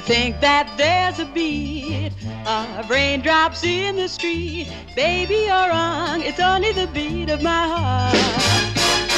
think that there's a beat of raindrops in the street. Baby, you're wrong, it's only the beat of my heart.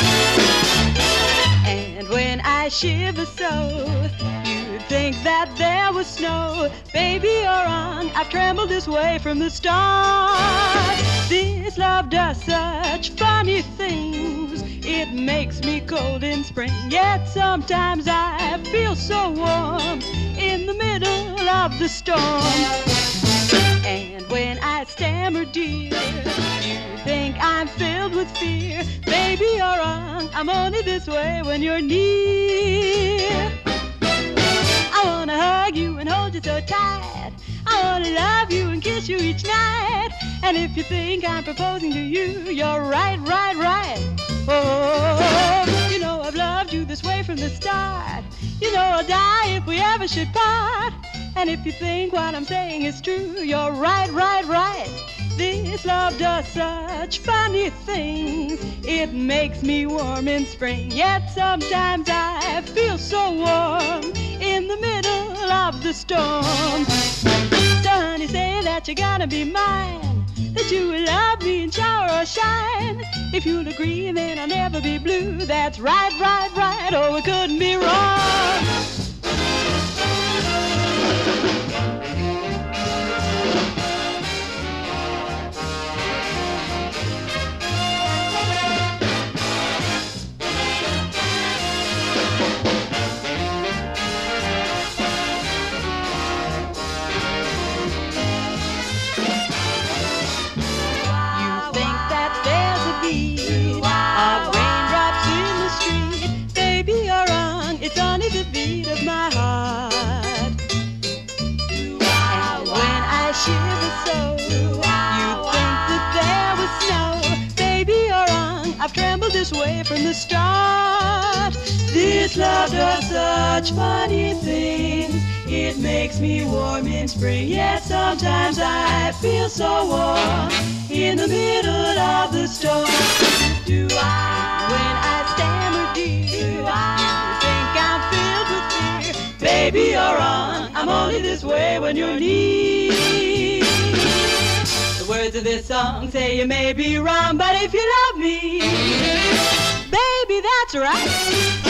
And when I shiver so, you'd think that there was snow. Baby, you're wrong, I've trembled this way from the start. This love does such funny things. It makes me cold in spring, yet sometimes I feel so warm in the middle of the storm. And when I stammer, dear, you think I'm filled with fear. Baby, you're wrong, I'm only this way when you're near. I wanna hug you and hold you so tight. I wanna love you and kiss you each night. And if you think I'm proposing to you, you're right, right, right. Oh, you know I've loved you this way from the start. You know I'll die if we ever should part. And if you think what I'm saying is true, you're right, right, right. This love does such funny things. It makes me warm in spring, yet sometimes I feel so warm in the middle of the storm. So honey, say that you're gonna be mine, that you will love me in shower or shine. If you'll agree, then I'll never be blue. That's right, right, right. Oh, it couldn't be wrong. The beat of my heart. And when I shiver so, you think that there was snow. Baby, you're wrong, I've trembled this way from the start. This love does such funny things. It makes me warm in spring, yet sometimes I feel so warm in the middle of the storm. Do I? When I stammer, dear, do I? Baby, you're wrong, I'm only this way when you're near. The words of this song say you may be wrong, but if you love me, baby, that's right.